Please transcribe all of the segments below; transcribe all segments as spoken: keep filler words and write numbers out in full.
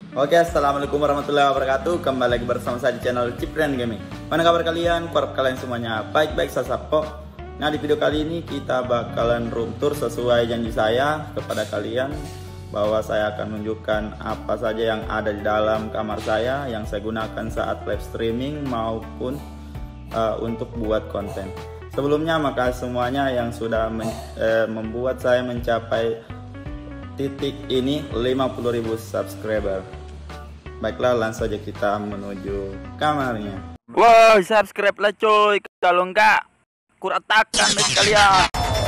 Oke, assalamualaikum warahmatullahi wabarakatuh. Kembali lagi bersama saya di channel Cipren Gaming. Mana kabar kalian? Harap kalian semuanya baik-baik saja kok. Nah, di video kali ini kita bakalan room tour sesuai janji saya kepada kalian, bahwa saya akan menunjukkan apa saja yang ada di dalam kamar saya yang saya gunakan saat live streaming maupun uh, untuk buat konten. Sebelumnya, makasih semuanya yang sudah men eh, membuat saya mencapai titik ini lima puluh ribu subscriber. Baiklah, langsung saja kita menuju kamarnya. Wow, subscribe lah coy. Kalau enggak, kuratakan deh kalian.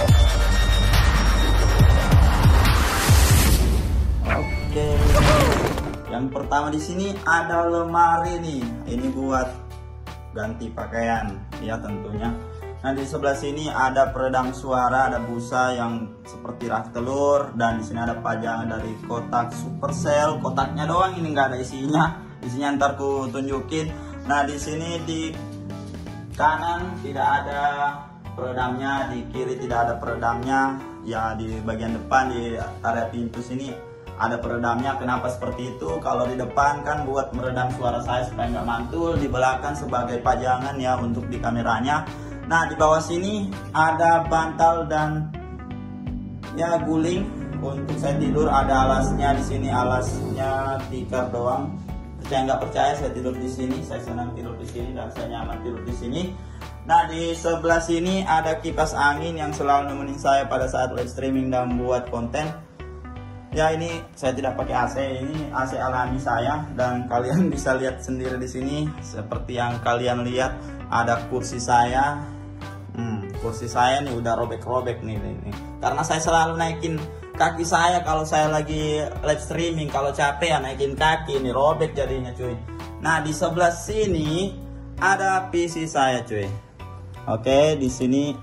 Oke. Yang pertama di sini ada lemari nih. Ini buat ganti pakaian, ya tentunya. Nah, di sebelah sini ada peredam suara, ada busa yang seperti rak telur, dan di sini ada pajangan dari kotak Supercell. Kotaknya doang, ini nggak ada isinya. Isinya ntar ku tunjukin. Nah, di sini di kanan tidak ada peredamnya, di kiri tidak ada peredamnya. Ya, di bagian depan di area pintu sini ada peredamnya. Kenapa seperti itu? Kalau di depan kan buat meredam suara saya supaya nggak mantul, di belakang sebagai pajangan ya untuk di kameranya. Nah, di bawah sini ada bantal dan ya guling untuk saya tidur. Ada alasnya di sini, alasnya tikar doang. Percaya nggak percaya, saya tidur di sini. Saya senang tidur di sini dan saya nyaman tidur di sini. Nah, di sebelah sini ada kipas angin yang selalu nemenin saya pada saat live streaming dan buat konten. Ya, ini saya tidak pakai A C, ini A C alami saya, dan kalian bisa lihat sendiri di sini. Seperti yang kalian lihat, ada kursi saya. Hmm, kursi saya nih udah robek-robek nih, nih, nih. Karena saya selalu naikin kaki saya kalau saya lagi live streaming. Kalau capek ya naikin kaki, ini robek jadinya cuy. Nah, di sebelah sini ada P C saya cuy. Oke, di sini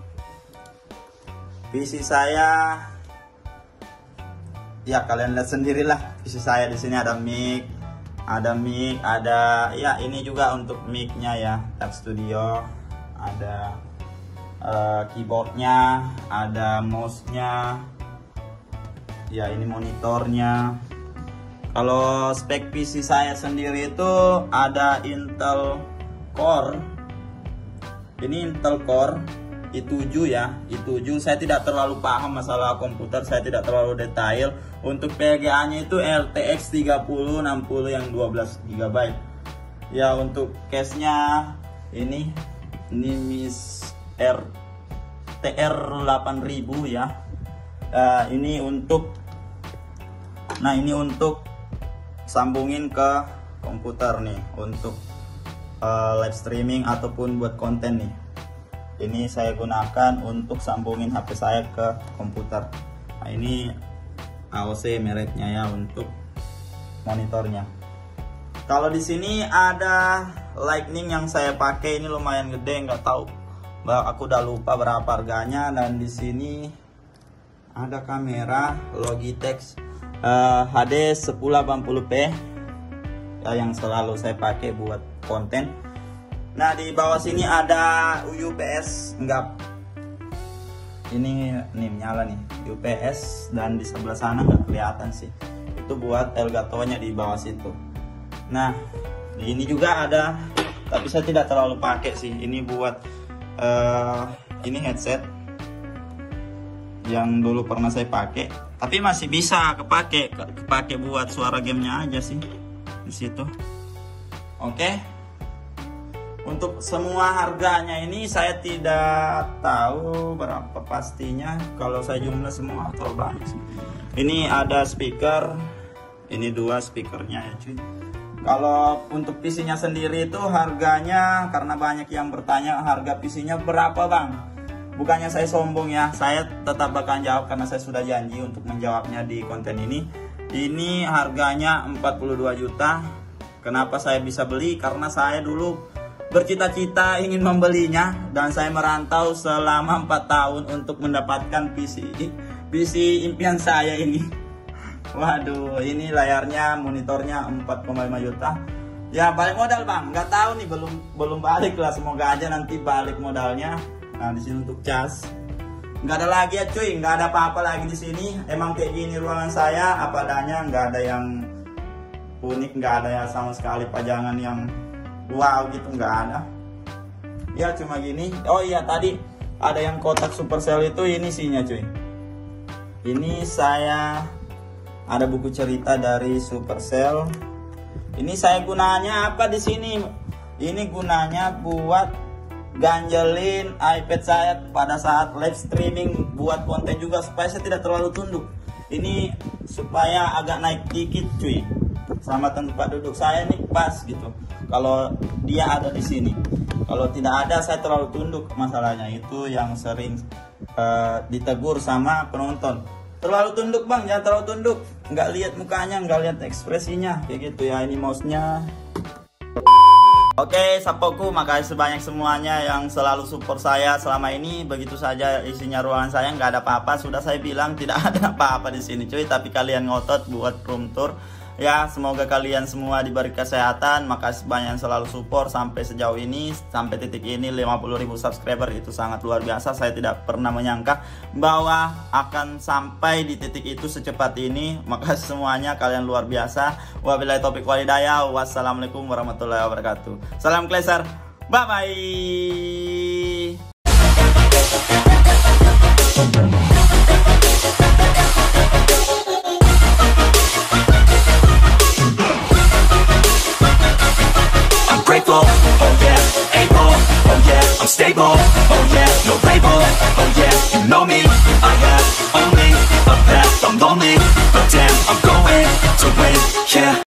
P C saya. Ya, kalian lihat sendirilah P C saya. Di sini ada mic, ada mic, ada ya ini juga untuk mic-nya ya, Tab Studio, ada uh, keyboardnya, ada mouse-nya. Ya, ini monitornya. Kalau spek P C saya sendiri itu ada Intel Core. Ini Intel Core i tujuh ya, i tujuh. Saya tidak terlalu paham masalah komputer, saya tidak terlalu detail. Untuk V G A-nya itu R T X tiga puluh enam puluh yang dua belas giga byte. Ya, untuk case-nya ini Nimbus R T R delapan ribu ya. Uh, ini untuk Nah, ini untuk sambungin ke komputer nih, untuk uh, live streaming ataupun buat konten nih. Ini saya gunakan untuk sambungin H P saya ke komputer. Nah, ini A O C mereknya ya untuk monitornya. Kalau di sini ada lightning yang saya pakai, ini lumayan gede, nggak tahu, aku udah lupa berapa harganya. Dan di sini ada kamera Logitech uh, H D sepuluh delapan puluh p ya, yang selalu saya pakai buat konten. Nah, di bawah sini ada U P S, enggak, ini nih nyala nih U P S, dan di sebelah sana nggak kelihatan sih, itu buat Elgato-nya di bawah situ. Nah, ini juga ada, tapi saya tidak terlalu pakai sih. Ini buat uh, ini headset yang dulu pernah saya pakai, tapi masih bisa kepake kepake buat suara gamenya aja sih di situ. Oke. Untuk semua harganya ini saya tidak tahu berapa pastinya. Kalau saya jumlah semua atau banyak sih. Ini ada speaker, ini dua speakernya ya cuy. Kalau untuk P C-nya sendiri itu harganya, karena banyak yang bertanya harga P C-nya berapa bang. Bukannya saya sombong ya, saya tetap bakal jawab karena saya sudah janji untuk menjawabnya di konten ini. Ini harganya empat puluh dua juta. Kenapa saya bisa beli? Karena saya dulu bercita-cita ingin membelinya, dan saya merantau selama empat tahun untuk mendapatkan P C P C impian saya ini. Waduh, ini layarnya, monitornya empat koma lima juta. Ya, balik modal bang, nggak tahu nih, belum belum balik lah, semoga aja nanti balik modalnya. Nah, di sini untuk cas nggak ada lagi ya cuy, nggak ada apa-apa lagi di sini. Emang kayak gini ruangan saya, apa adanya, nggak ada yang unik, nggak ada ya sama sekali pajangan yang wow gitu, nggak ada ya, cuma gini. Oh iya, tadi ada yang kotak Supercell itu, ini isinya cuy. Ini saya ada buku cerita dari Supercell. Ini saya gunanya apa di sini? Ini gunanya buat ganjelin iPad saya pada saat live streaming, buat konten juga supaya saya tidak terlalu tunduk. Ini supaya agak naik dikit cuy, sama tempat duduk saya nih pas gitu. Kalau dia ada di sini, kalau tidak ada saya terlalu tunduk. Masalahnya itu yang sering uh, ditegur sama penonton. Terlalu tunduk bang, jangan terlalu tunduk. Nggak lihat mukanya, nggak lihat ekspresinya, kayak gitu ya. Ini mouse-nya. Oke, sapoku, makasih sebanyak semuanya yang selalu support saya selama ini. Begitu saja isinya ruangan saya, nggak ada apa-apa. Sudah saya bilang tidak ada apa-apa di sini, cuy. Tapi kalian ngotot buat room tour. Ya, semoga kalian semua diberi kesehatan. Makasih banyak yang selalu support sampai sejauh ini, sampai titik ini lima puluh ribu subscriber. Itu sangat luar biasa. Saya tidak pernah menyangka bahwa akan sampai di titik itu secepat ini. Makasih semuanya, kalian luar biasa. Wabillahi taufiq wal hidayah. Wassalamualaikum warahmatullahi wabarakatuh. Salam Kleser. Bye bye. Grateful, oh yeah, able, oh yeah, I'm stable, oh yeah, no label, oh yeah, you know me, I have only a path, I'm lonely, but damn, I'm going to win, yeah.